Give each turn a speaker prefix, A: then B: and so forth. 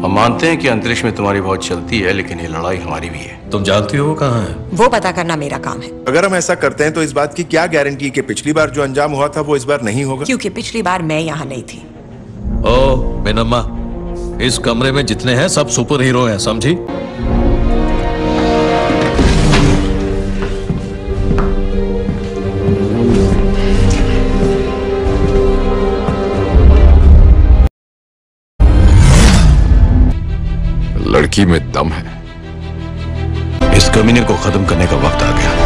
A: हम मानते हैं कि अंतरिक्ष में तुम्हारी बहुत चलती है, लेकिन ये लड़ाई हमारी भी है।
B: तुम जानती हो वो कहाँ है?
C: वो पता करना मेरा काम है।
D: अगर हम ऐसा करते हैं तो इस बात की क्या गारंटी कि पिछली बार जो अंजाम हुआ था वो इस बार नहीं होगा?
C: क्योंकि पिछली बार मैं यहाँ नहीं थी।
B: ओ मिनम्मा, इस कमरे में जितने हैं सब सुपर हीरो हैं, समझी?
A: लड़की में दम है। इस कमीने को खत्म करने का वक्त आ गया।